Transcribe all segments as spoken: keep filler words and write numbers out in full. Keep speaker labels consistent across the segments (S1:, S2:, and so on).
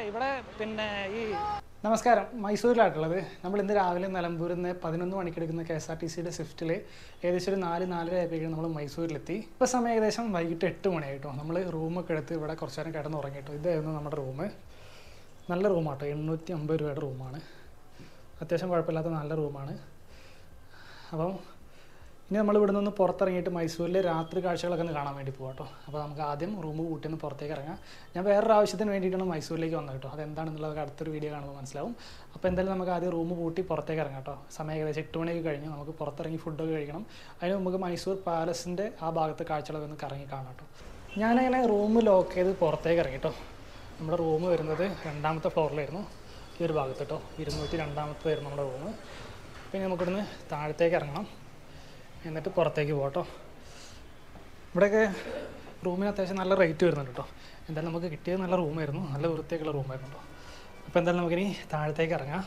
S1: ഇവിടെ പിന്നെ ഈ നമസ്കാരം, മൈസൂരിലായിട്ടുള്ളത്. നമ്മൾ ഇന്ന് രാവിലെ നിലമ്പൂരിൽ നിന്ന് പതിനൊന്ന് മണിക്ക് എടുക്കുന്ന കെ എസ് ആർ ടി സിയുടെ സ്വിഫ്റ്റിൽ ഏകദേശം ഒരു നാല് നാലര ആയപ്പോഴേക്കും നമ്മൾ മൈസൂരിലെത്തി. ഇപ്പോൾ സമയം ഏകദേശം വൈകിട്ട് എട്ട് മണിയായിട്ടോ. നമ്മൾ റൂമൊക്കെ എടുത്ത് ഇവിടെ കുറച്ച് നേരം കിടന്ന് ഉറങ്ങിയിട്ടോ. ഇതായിരുന്നു നമ്മുടെ റൂം. നല്ല റൂമാട്ടോ, എണ്ണൂറ്റി അമ്പത് രൂപയുടെ റൂമാണ്. അത്യാവശ്യം കുഴപ്പമില്ലാത്ത നല്ല റൂമാണ്. അപ്പം ഇനി നമ്മൾ ഇവിടെ നിന്ന് പുറത്തിറങ്ങിയിട്ട് മൈസൂരിലെ രാത്രി കാഴ്ചകളൊക്കെ ഒന്ന് കാണാൻ വേണ്ടി പോകാം കേട്ടോ. അപ്പോൾ നമുക്ക് ആദ്യം റൂം കൂട്ടി ഒന്ന് പുറത്തേക്ക് ഇറങ്ങാം. ഞാൻ വേറൊരു ആവശ്യത്തിന് വേണ്ടിയിട്ടാണ് മൈസൂരിലേക്ക് വന്നത് കേട്ടോ. അതെന്താണെന്നുള്ളത് അടുത്തൊരു വീഡിയോ കാണുമ്പോൾ മനസ്സിലാവും. അപ്പോൾ എന്തായാലും നമുക്ക് ആദ്യം റൂം കൂട്ടി പുറത്തേക്ക് ഇറങ്ങാം കേട്ടോ. സമയം ഏകദേശം എട്ട് മണിയൊക്കെ കഴിഞ്ഞ് നമുക്ക് പുറത്തിറങ്ങി ഫുഡൊക്കെ കഴിക്കണം. അതിന് നമുക്ക് മൈസൂർ പാലസിൻ്റെ ആ ഭാഗത്ത് കാഴ്ചകളൊക്കെ ഒന്ന് കറങ്ങി കാണാം കേട്ടോ. ഞാനങ്ങനെ റൂം ലോക്ക് ചെയ്ത് പുറത്തേക്ക് ഇറങ്ങി കേട്ടോ. നമ്മുടെ റൂം വരുന്നത് രണ്ടാമത്തെ ഫ്ലോറിലായിരുന്നു, ഈ ഒരു ഭാഗത്ത് കേട്ടോ. ഇരുന്നൂറ്റി രണ്ടാമത്തെ വരുന്നു നമ്മുടെ റൂം. പിന്നെ നമുക്കിവിടുന്ന് താഴത്തേക്ക് ഇറങ്ങണം, എന്നിട്ട് പുറത്തേക്ക് പോകട്ടോ. ഇവിടെയൊക്കെ റൂമിന് അത്യാവശ്യം നല്ല റേറ്റ് വരുന്നുണ്ട് കേട്ടോ. എന്തായാലും നമുക്ക് കിട്ടിയത് നല്ല റൂമായിരുന്നു, നല്ല വൃത്തിയൊക്കെയുള്ള റൂമായിരുന്നു കേട്ടോ. അപ്പോൾ എന്തായാലും നമുക്കിനി താഴത്തേക്ക് ഇറങ്ങാം.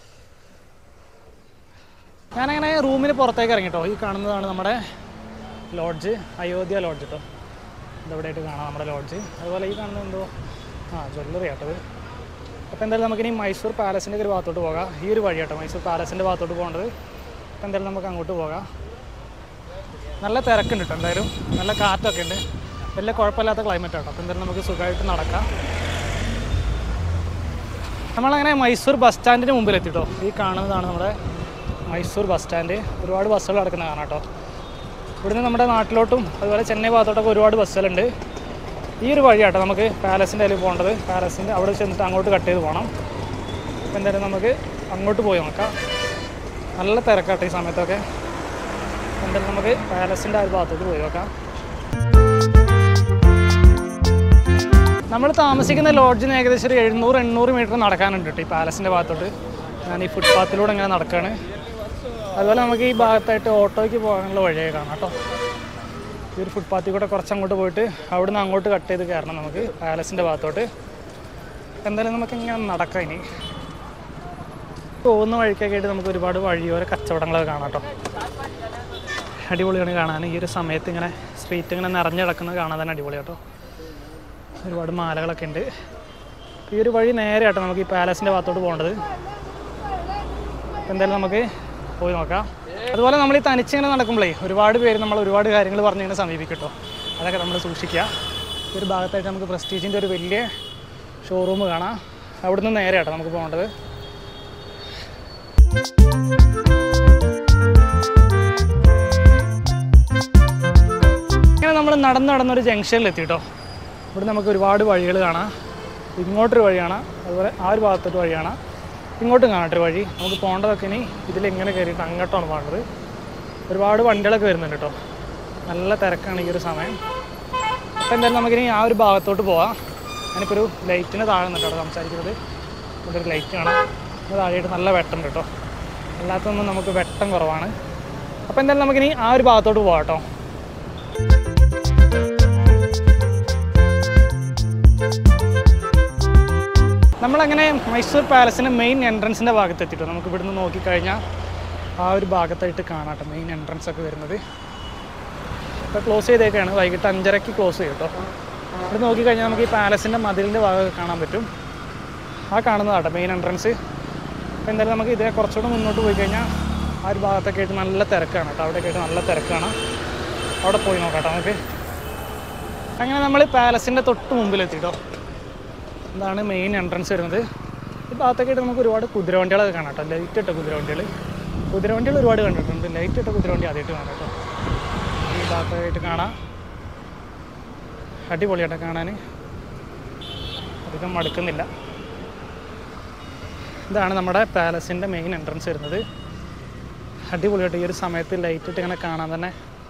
S1: ഞാനങ്ങനെ റൂമിന് പുറത്തേക്ക് ഇറങ്ങി കേട്ടോ. ഈ കാണുന്നതാണ് നമ്മുടെ ലോഡ്ജ്, അയോധ്യ ലോഡ്ജ് കേട്ടോ. ഇതെവിടെയായിട്ട് കാണാം നമ്മുടെ ലോഡ്ജ്. അതുപോലെ ഈ കാണുന്നത് എന്തോ ആ ജ്വല്ലറി ആട്ടത്. അപ്പോൾ എന്തായാലും നമുക്കിനി മൈസൂർ പാലസിൻ്റെ ഒരു ഭാഗത്തോട്ട് പോകാം. ഈ ഒരു വഴി കേട്ടോ മൈസൂർ പാലസിൻ്റെ ഭാഗത്തോട്ട് പോകേണ്ടത്. അപ്പോൾ എന്തായാലും നമുക്ക് അങ്ങോട്ട് പോകാം. നല്ല തിരക്കുണ്ട് കേട്ടോ. എന്തായാലും നല്ല കാറ്റൊക്കെ ഉണ്ട്, വലിയ കുഴപ്പമില്ലാത്ത ക്ലൈമറ്റ് കേട്ടോ. അപ്പോൾ എന്തായാലും നമുക്ക് സുഖമായിട്ട് നടക്കാം. നമ്മളങ്ങനെ മൈസൂർ ബസ് സ്റ്റാൻഡിന് മുമ്പിലെത്തിട്ടോ. ഈ കാണുന്നതാണ് നമ്മുടെ മൈസൂർ ബസ് സ്റ്റാൻഡ്. ഒരുപാട് ബസ്സുകൾ നടക്കുന്ന കാണാം കേട്ടോ. ഇവിടുന്ന് നമ്മുടെ നാട്ടിലോട്ടും അതുപോലെ ചെന്നൈ ഭാഗത്തോട്ടൊക്കെ ഒരുപാട് ബസ്സുകളുണ്ട്. ഈ ഒരു വഴി കേട്ടോ നമുക്ക് പാലസിൻ്റെ അതിൽ പോകേണ്ടത്. പാലസിൻ്റെ അവിടെ ചെന്നിട്ട് അങ്ങോട്ട് കട്ട് ചെയ്ത് പോകണം. അപ്പോൾ എന്തായാലും നമുക്ക് അങ്ങോട്ട് പോയി നോക്കാം. നല്ല തിരക്കാട്ടോ ഈ സമയത്തൊക്കെ. എന്തായാലും നമുക്ക് പാലസിൻ്റെ ആ ഒരു ഭാഗത്തോട്ട് പോയി നോക്കാം. നമ്മൾ താമസിക്കുന്ന ലോഡ്ജിന് ഏകദേശം ഒരു എഴുന്നൂറ് എണ്ണൂറ് മീറ്റർ നടക്കാനുണ്ട് കേട്ടോ ഈ പാലസിൻ്റെ ഭാഗത്തോട്ട്. ഞാൻ ഈ ഫുട്പാത്തിലൂടെ ഇങ്ങനെ നടക്കുകയാണ്. അതുപോലെ നമുക്ക് ഈ ഭാഗത്തായിട്ട് ഓട്ടോയ്ക്ക് പോകാനുള്ള വഴിയൊക്കെ കാണാം കേട്ടോ. ഈ ഒരു ഫുട്പാത്തിൽ കൂടെ കുറച്ചങ്ങോട്ട് പോയിട്ട് അവിടുന്ന് അങ്ങോട്ട് കട്ട് ചെയ്ത് കയറണം നമുക്ക് പാലസിൻ്റെ ഭാഗത്തോട്ട്. എന്തായാലും നമുക്ക് ഇങ്ങനെ നടക്കാം. ഇനി പോകുന്ന വഴിക്കൊക്കെ ആയിട്ട് നമുക്ക് ഒരുപാട് വഴിയോര കച്ചവടങ്ങളൊക്കെ കാണാം കേട്ടോ. അടിപൊളിയാണ് കാണാൻ. ഈ ഒരു സമയത്ത് ഇങ്ങനെ സ്ട്രീറ്റ് ഇങ്ങനെ നിറഞ്ഞു കിടക്കുന്നത് കാണാൻ തന്നെ അടിപൊളി കേട്ടോ. ഒരുപാട് മാലകളൊക്കെ ഉണ്ട്. ഈ ഒരു വഴി നേരെ ആട്ടോ നമുക്ക് ഈ പാലസിൻ്റെ ഭാഗത്തോട്ട് പോകേണ്ടത്. എന്തായാലും നമുക്ക് പോയി നോക്കാം. അതുപോലെ നമ്മൾ ഈ തനിച്ചിങ്ങനെ നടക്കുമ്പോഴേ ഒരുപാട് പേര് നമ്മൾ ഒരുപാട് കാര്യങ്ങൾ പറഞ്ഞിങ്ങനെ സമീപിക്കും കേട്ടോ. അതൊക്കെ നമ്മൾ സൂക്ഷിക്കുക. ഈ ഒരു ഭാഗത്തായിട്ട് നമുക്ക് പ്രസ്റ്റീജിൻ്റെ ഒരു വലിയ ഷോറൂം കാണാം. അവിടുന്ന് നേരെ ആട്ടോ നമുക്ക് പോകേണ്ടത്. ഇങ്ങനെ നമ്മൾ നടന്ന് നടന്നൊരു ജംഗ്ഷനിൽ എത്തി കേട്ടോ. ഇവിടെ നമുക്ക് ഒരുപാട് വഴികൾ കാണാം. ഇങ്ങോട്ടൊരു വഴി കാണാം, അതുപോലെ ആ ഒരു ഭാഗത്തൊരു വഴി കാണാം, ഇങ്ങോട്ടും കാണാട്ടൊരു വഴി. നമുക്ക് പോകേണ്ടതൊക്കെ ഇനി ഇതിലിങ്ങനെ കയറിയിട്ട് അങ്ങോട്ടാണ് പോകേണ്ടത്. ഒരുപാട് വണ്ടികളൊക്കെ വരുന്നുണ്ട് കേട്ടോ. നല്ല തിരക്കാണ് ഈ ഒരു സമയം. അപ്പോൾ എന്തായാലും നമുക്കിനി ആ ഒരു ഭാഗത്തോട്ട് പോവാം. ഞാനിപ്പോൾ ഒരു ലൈറ്റിന് താഴെ നിന്നിട്ടോ സംസാരിക്കുന്നത്. ഇവിടെ ഒരു ലൈറ്റ് കാണാം. ഇത് താഴെയായിട്ട് നല്ല വെട്ടമുണ്ട് കേട്ടോ. അല്ലാത്തൊന്നും നമുക്ക് വെട്ടം കുറവാണ്. അപ്പോൾ എന്തായാലും നമുക്കിനി ആ ഒരു ഭാഗത്തോട്ട് പോകാം കേട്ടോ. നമ്മളങ്ങനെ മൈസൂർ പാലസിൻ്റെ മെയിൻ എൻട്രൻസിൻ്റെ ഭാഗത്ത് എത്തിയിട്ടോ. നമുക്ക് ഇവിടുന്ന് നോക്കിക്കഴിഞ്ഞാൽ ആ ഒരു ഭാഗത്തായിട്ട് കാണാട്ടോ മെയിൻ എൻട്രൻസ് ഒക്കെ വരുന്നത്. ഇപ്പോൾ ക്ലോസ് ചെയ്തേക്കാണ്, വൈകിട്ട് അഞ്ചരയ്ക്ക് ക്ലോസ് ചെയ്യും കേട്ടോ. ഇവിടെ നോക്കിക്കഴിഞ്ഞാൽ നമുക്ക് ഈ പാലസിൻ്റെ മതിലിൻ്റെ ഭാഗമൊക്കെ കാണാൻ പറ്റും. ആ കാണുന്നതാട്ടോ മെയിൻ എൻട്രൻസ്. അപ്പോൾ എന്തായാലും നമുക്ക് ഇതേ കുറച്ചുകൂടെ മുന്നോട്ട് പോയി കഴിഞ്ഞാൽ ആ ഒരു ഭാഗത്തൊക്കെ ആയിട്ട് നല്ല തിരക്കാണ് കേട്ടോ. അവിടെയൊക്കെ ആയിട്ട് നല്ല തിരക്കാണ്. അവിടെ പോയി നോക്കാം കേട്ടോ നമുക്ക്. അങ്ങനെ നമ്മൾ പാലസിൻ്റെ തൊട്ട് മുമ്പിലെത്തിട്ടോ. ഇതാണ് മെയിൻ എൻട്രൻസ് വരുന്നത്. ഈ ഭാഗത്തൊക്കെ ആയിട്ട് നമുക്ക് ഒരുപാട് കുതിരവണ്ടികളൊക്കെ കാണാം കേട്ടോ. ലൈറ്റ് ഇട്ട കുതിരവണ്ടികൾ കുതിരവണ്ടികൾ ഒരുപാട് കണ്ടിട്ടുണ്ട്. ലൈറ്റ് ഇട്ട കുതിരവണ്ടി ആദ്യമായിട്ട് കാണാം കേട്ടോ. ഈ ഭാഗത്തായിട്ട് കാണാം. അടിപൊളിയായിട്ട് കാണാൻ, അധികം മടുക്കുന്നില്ല. ഇതാണ് നമ്മുടെ പാലസിൻ്റെ മെയിൻ എൻട്രൻസ് വരുന്നത്. അടിപൊളിയായിട്ട് ഈ ഒരു സമയത്ത് ലൈറ്റ് ഇട്ട് ഇങ്ങനെ കാണാൻ തന്നെ.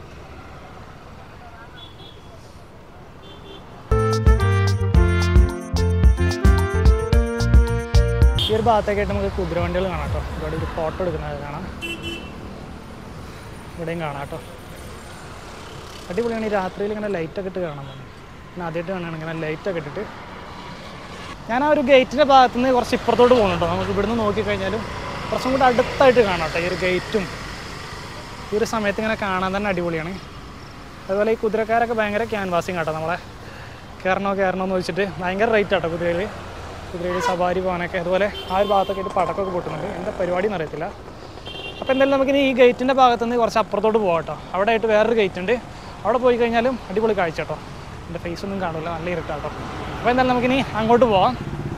S1: ഈ ഒരു ഭാഗത്തേക്കായിട്ട് നമുക്ക് കുതിരവണ്ടികൾ കാണാം കേട്ടോ. ഇവിടെ ഒരു ഫോട്ടോ എടുക്കുന്നത് കാണാം. ഇവിടെയും കാണാം കേട്ടോ. അടിപൊളിയാണ്. ഈ രാത്രിയിൽ ഇങ്ങനെ ലൈറ്റൊക്കെ ഇട്ട് കാണാൻ പറ്റും. പിന്നെ ആദ്യമായിട്ട് കാണുകയാണ് ഇങ്ങനെ ലൈറ്റൊക്കെ ഇട്ടിട്ട്. ഞാൻ ആ ഒരു ഗേറ്റിൻ്റെ ഭാഗത്തു നിന്ന് കുറച്ച് ഇപ്പുറത്തോട്ട് പോകുന്നുണ്ടോ. നമുക്ക് ഇവിടുന്ന് നോക്കിക്കഴിഞ്ഞാലും കുറച്ചും കൂടി അടുത്തായിട്ട് കാണാം കേട്ടോ. ഈ ഒരു ഗേറ്റും ഈ ഒരു സമയത്ത് ഇങ്ങനെ കാണാൻ തന്നെ അടിപൊളിയാണ്. അതുപോലെ ഈ കുതിരക്കാരൊക്കെ ഭയങ്കര ക്യാൻവാസിങ് കേട്ടോ. നമ്മളെ കയറണോ കയറണോ എന്ന് ചോദിച്ചിട്ട് ഭയങ്കര റേറ്റ് ആട്ടോ കുതിരയിൽ. കുതിരയിൽ സവാരി പോകാനൊക്കെ. അതുപോലെ ആ ഒരു ഭാഗത്തൊക്കെ ആയിട്ട് പടക്കമൊക്കെ പൊട്ടുന്നുണ്ട്. എന്താ പരിപാടി എന്ന് അറിയത്തില്ല. അപ്പോൾ എന്തായാലും നമുക്കിനി ഈ ഗേറ്റിൻ്റെ ഭാഗത്തുനിന്ന് കുറച്ച് അപ്പുറത്തോട്ട് പോകാം കേട്ടോ. അവിടെ ആയിട്ട് വേറൊരു ഗേറ്റ് ഉണ്ട്. അവിടെ പോയി കഴിഞ്ഞാലും അടിപൊളി കാഴ്ച കേട്ടോ. എൻ്റെ ഫേസ് ഒന്നും കാണില്ല, നല്ല ഇരുട്ടാട്ടോ. അപ്പോൾ എന്തായാലും നമുക്കിനി അങ്ങോട്ട് പോവാം.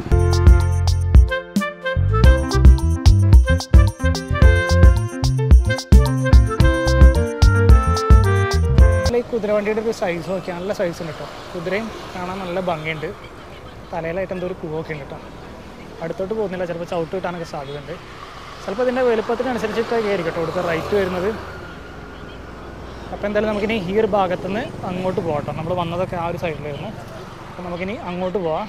S1: ഈ കുതിരവണ്ടിയുടെ ഒരു സൈസ് നോക്കി നല്ല സൈസ് ഉണ്ട് കേട്ടോ. കുതിരയും കാണാൻ നല്ല ഭംഗിയുണ്ട്. തലയിലായിട്ട് എന്തോ ഒരു പൂവൊക്കെ ഉണ്ട് കേട്ടോ. അടുത്തോട്ട് പോകുന്നില്ല, ചിലപ്പോൾ ചവിട്ട് കിട്ടാനൊക്കെ സാധ്യതയുണ്ട്. ചിലപ്പോൾ ഇതിൻ്റെ വലുപ്പത്തിനനുസരിച്ചിട്ടൊക്കെ ആയിരിക്കും കേട്ടോ ഇവിടുത്തെ റൈറ്റ് വരുന്നത്. അപ്പോൾ എന്തായാലും നമുക്കിനി ഈ ഒരു ഭാഗത്തുനിന്ന് അങ്ങോട്ട് പോകാം കേട്ടോ. നമ്മൾ വന്നതൊക്കെ ആ ഒരു സൈഡിലായിരുന്നു. അപ്പോൾ നമുക്കിനി അങ്ങോട്ട് പോവാം.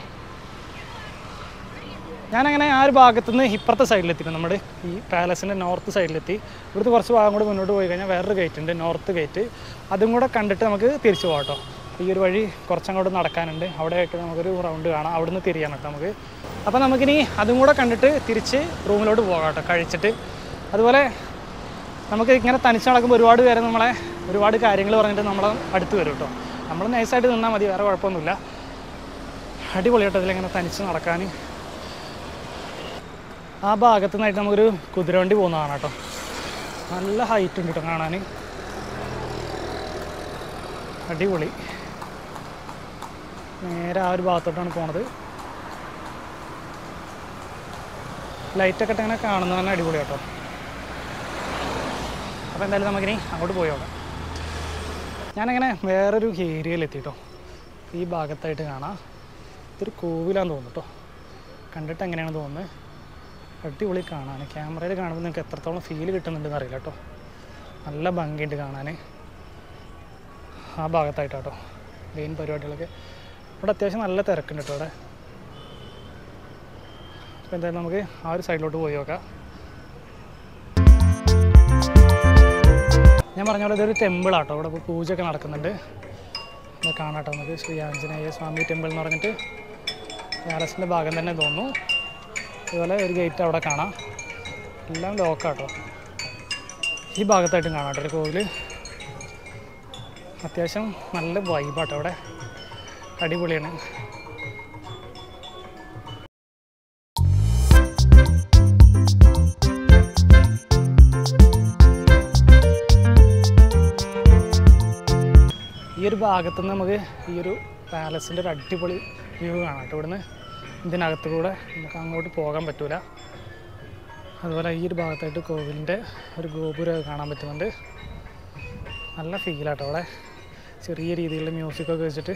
S1: ഞാനങ്ങനെ ആ ഒരു ഭാഗത്തുനിന്ന് ഇപ്പുറത്തെ സൈഡിലെത്തി. നമ്മുടെ ഈ പാലസിൻ്റെ നോർത്ത് സൈഡിലെത്തി. ഇവിടുത്തെ കുറച്ച് ഭാഗം കൂടെ മുന്നോട്ട് പോയി കഴിഞ്ഞാൽ വേറൊരു ഗേറ്റ് ഉണ്ട്, നോർത്ത് ഗേറ്റ്. അതും കൂടെ കണ്ടിട്ട് നമുക്ക് തിരിച്ചു പോകാം കേട്ടോ. ഈ ഒരു വഴി കുറച്ചങ്ങോട്ട് നടക്കാനുണ്ട്. അവിടെ ആയിട്ട് നമുക്കൊരു റൗണ്ട് കാണാം, അവിടെ നിന്ന് തിരിയാൻ കേട്ടോ നമുക്ക്. അപ്പോൾ നമുക്കിനി അതും കൂടെ കണ്ടിട്ട് തിരിച്ച് റൂമിലോട്ട് പോകാം കേട്ടോ കഴിച്ചിട്ട്. അതുപോലെ നമുക്ക് ഇങ്ങനെ തനിച്ച് നടക്കുമ്പോൾ ഒരുപാട് പേരെ നമ്മളെ ഒരുപാട് കാര്യങ്ങൾ പറഞ്ഞിട്ട് നമ്മളെ അടുത്ത് വരും കേട്ടോ. നമ്മൾ നൈസായിട്ട് നിന്നാൽ മതി, വേറെ കുഴപ്പമൊന്നുമില്ല. അടിപൊളി കേട്ടോ ഇതിലിങ്ങനെ തനിച്ച് നടക്കാൻ. ആ ഭാഗത്തു നിന്നായിട്ട് നമുക്കൊരു കുതിരവണ്ടി പോകുന്നതാണ് കേട്ടോ. നല്ല ഹൈറ്റ് ഉണ്ട് കേട്ടോ കാണാൻ, അടിപൊളി. നേരെ ആ ഒരു ഭാഗത്തോട്ടാണ് പോണത്. ലൈറ്റൊക്കെ ഇട്ട് ഇങ്ങനെ കാണുന്നത് തന്നെ അടിപൊളി കേട്ടോ. അപ്പോൾ എന്തായാലും നമുക്കിനി അങ്ങോട്ട് പോയോളാം. ഞാനങ്ങനെ വേറൊരു ഏരിയയിലെത്തിട്ടോ. ഈ ഭാഗത്തായിട്ട് കാണാം, ഇതൊരു കോവിലാന്ന് തോന്നുന്നു കേട്ടോ. കണ്ടിട്ട് എങ്ങനെയാണെന്ന് തോന്നുന്നത്, അടിപൊളി കാണാൻ. ക്യാമറയിൽ കാണുമ്പോൾ നിങ്ങൾക്ക് എത്രത്തോളം ഫീൽ കിട്ടുന്നുണ്ടെന്ന് അറിയില്ല കേട്ടോ. നല്ല ഭംഗിയുണ്ട് കാണാൻ. ആ ഭാഗത്തായിട്ടോ മെയിൻ പരിപാടികളൊക്കെ. ഇവിടെ അത്യാവശ്യം നല്ല തിരക്കുണ്ട് കേട്ടോ ഇവിടെ. അപ്പോൾ എന്തായാലും നമുക്ക് ആ ഒരു സൈഡിലോട്ട് പോയി നോക്കാം. ഞാൻ പറഞ്ഞ പോലെ ഇതൊരു ടെമ്പിളാട്ടോ. ഇവിടെ ഇപ്പോൾ പൂജയൊക്കെ നടക്കുന്നുണ്ട്. ഇത് കാണാട്ടോ നമുക്ക്. ശ്രീ ആഞ്ജനേയ സ്വാമി ടെമ്പിൾ എന്ന് പറഞ്ഞിട്ട് പാലസിൻ്റെ ഭാഗം തന്നെ തോന്നുന്നു. അതുപോലെ ഒരു ഗേറ്റ് അവിടെ കാണാം. എല്ലാം ലോക്കാട്ടോ. ഈ ഭാഗത്തായിട്ടും കാണാട്ടോ ഒരു കോവിൽ. അത്യാവശ്യം നല്ല വൈബാട്ടോ അവിടെ, അടിപൊളിയാണ്. ഈ ഒരു ഭാഗത്തുനിന്ന് നമുക്ക് ഈ ഒരു പാലസിൻ്റെ ഒരു അടിപൊളി വ്യൂ കാണാം കേട്ടോ. ഇവിടുന്ന് ഇതിനകത്ത് കൂടെ നമുക്ക് അങ്ങോട്ട് പോകാൻ പറ്റില്ല. അതുപോലെ ഈ ഒരു ഭാഗത്തായിട്ട് കോവിലിൻ്റെ ഒരു ഗോപുരം കാണാൻ പറ്റുന്നുണ്ട്. നല്ല ഫീലാട്ടോ അവിടെ. ചെറിയ രീതിയിലുള്ള മ്യൂസിക്കൊക്കെ വെച്ചിട്ട്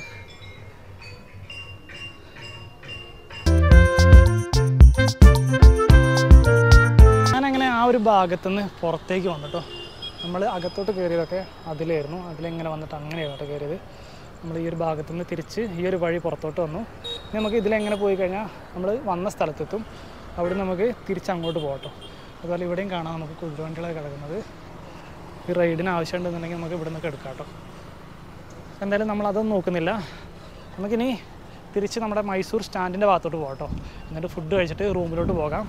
S1: ഞാനങ്ങനെ ആ ഒരു ഭാഗത്തുനിന്ന് പുറത്തേക്ക് വന്നിട്ടോ. നമ്മൾ അകത്തോട്ട് കയറിയതൊക്കെ അതിലായിരുന്നു. അതിലെങ്ങനെ വന്നിട്ട് അങ്ങനെയാണ് കേട്ടോ കയറിയത്. നമ്മൾ ഈ ഒരു ഭാഗത്തുനിന്ന് തിരിച്ച് ഈ ഒരു വഴി പുറത്തോട്ട് വന്നു. ഇനി നമുക്ക് ഇതിലെങ്ങനെ പോയി കഴിഞ്ഞാൽ നമ്മൾ വന്ന സ്ഥലത്തെത്തും. അവിടെ നമുക്ക് തിരിച്ച് അങ്ങോട്ട് പോകട്ടോ. അതുപോലെ ഇവിടെയും കാണാം നമുക്ക് കുതിരവണ്ടികളൊക്കെ കിടക്കുന്നത്. ഈ റൈഡിന് ആവശ്യമുണ്ടെന്നുണ്ടെങ്കിൽ നമുക്ക് ഇവിടെ നിന്നൊക്കെ എടുക്കാം കേട്ടോ. എന്തായാലും നമ്മളതൊന്നും നോക്കുന്നില്ല. നമുക്കിനി തിരിച്ച് നമ്മുടെ മൈസൂർ സ്റ്റാൻഡിൻ്റെ ഭാഗത്തോട്ട് പോകാം കേട്ടോ. എന്നിട്ട് ഫുഡ് കഴിച്ചിട്ട് റൂമിലോട്ട് പോകാം.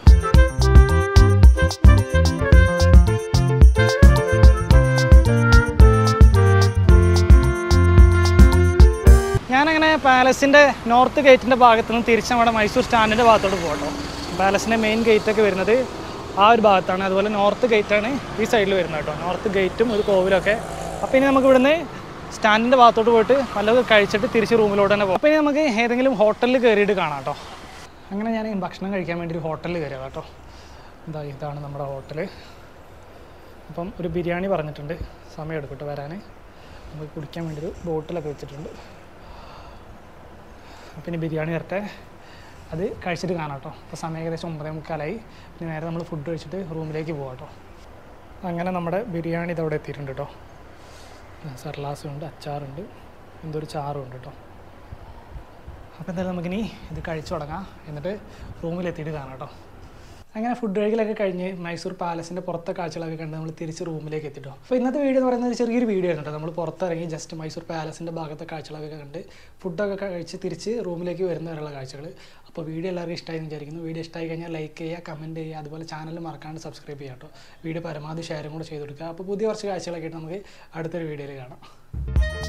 S1: ഞാനങ്ങനെ പാലസിൻ്റെ നോർത്ത് ഗേറ്റിൻ്റെ ഭാഗത്തു നിന്ന് തിരിച്ച് നമ്മുടെ മൈസൂർ സ്റ്റാൻഡിൻ്റെ ഭാഗത്തോട്ട് പോകട്ടോ. പാലസിൻ്റെ മെയിൻ ഗേറ്റൊക്കെ വരുന്നത് ആ ഒരു ഭാഗത്താണ്. അതുപോലെ നോർത്ത് ഗേറ്റാണ് ഈ സൈഡിൽ വരുന്നത് കേട്ടോ. നോർത്ത് ഗേറ്റും ഒരു കോവിലൊക്കെ. അപ്പോൾ ഇനി നമുക്ക് ഇവിടുന്ന് സ്റ്റാൻഡിൻ്റെ ഭാഗത്തോട്ട് പോയിട്ട് വല്ലതും കഴിച്ചിട്ട് തിരിച്ച് റൂമിലോട്ട് തന്നെ പോകും. അപ്പോൾ ഇനി നമുക്ക് ഏതെങ്കിലും ഹോട്ടലിൽ കയറിയിട്ട് കാണാം കേട്ടോ. അങ്ങനെ ഞാൻ ഭക്ഷണം കഴിക്കാൻ വേണ്ടി ഒരു ഹോട്ടലിൽ കയറിയതാണ് കേട്ടോ. എന്താ ഇതാണ് നമ്മുടെ ഹോട്ടൽ. അപ്പം ഒരു ബിരിയാണി പറഞ്ഞിട്ടുണ്ട്. സമയം എടുക്കട്ടെ വരാൻ. നമുക്ക് കുടിക്കാൻ വേണ്ടി ഒരു ബോട്ടിലൊക്കെ വെച്ചിട്ടുണ്ട്. അപ്പം ഇനി ബിരിയാണി വരട്ടെ, അത് കഴിച്ചിട്ട് കാണാം കേട്ടോ. അപ്പോൾ സമയം ഏകദേശം ഒമ്പതേ മുക്കാലായി. ഇനി നേരെ നമ്മൾ ഫുഡ് കഴിച്ചിട്ട് റൂമിലേക്ക് പോകാം കേട്ടോ. അങ്ങനെ നമ്മുടെ ബിരിയാണി ഇതവിടെ എത്തിയിട്ടുണ്ട് കേട്ടോ. സർലാസുണ്ട്, അച്ചാറുണ്ട്, എന്തോ ഒരു ചാറും ഉണ്ട് കേട്ടോ. അപ്പോൾ എന്തായാലും നമുക്കിനി ഇത് കഴിച്ചു തുടങ്ങാം. എന്നിട്ട് റൂമിലെത്തിയിട്ട് കാണാം കേട്ടോ. അങ്ങനെ ഫുഡ് കഴിക്കലൊക്കെ കഴിഞ്ഞ് മൈസൂർ പാലസിൻ്റെ പുറത്തെ കാഴ്ചകളൊക്കെ കണ്ട് നമ്മൾ തിരിച്ച് റൂമിലേക്ക് എത്തിട്ടോ. അപ്പോൾ ഇന്നത്തെ വീഡിയോ എന്ന് പറയുന്നത് ചെറിയൊരു വീഡിയോ ആണ് കേട്ടോ. നമ്മൾ പുറത്തിറങ്ങി ജസ്റ്റ് മൈസൂർ പാലസിൻ്റെ ഭാഗത്തെ കാഴ്ചകളൊക്കെ കണ്ട് ഫുഡൊക്കെ കഴിച്ച് തിരിച്ച് റൂമിലേക്ക് വരുന്നവരുള്ള കാഴ്ചകൾ. അപ്പോൾ വീഡിയോ എല്ലാവർക്കും ഇഷ്ടമായി വിചാരിക്കുന്നു. വീഡിയോ ഇഷ്ടമായി കഴിഞ്ഞാൽ ലൈക്ക് ചെയ്യുക, കമൻറ്റ് ചെയ്യുക, അതുപോലെ ചാനൽ മറക്കാണ്ട് സബ്സ്ക്രൈബ് ചെയ്യാം കേട്ടോ. വീഡിയോ പരമാവധി ഷെയറും കൂടെ ചെയ്ത് കൊടുക്കുക. അപ്പോൾ പുതിയ കുറച്ച് കാഴ്ചകളൊക്കെ ആയിട്ട് നമുക്ക് അടുത്തൊരു വീഡിയോയിൽ കാണാം.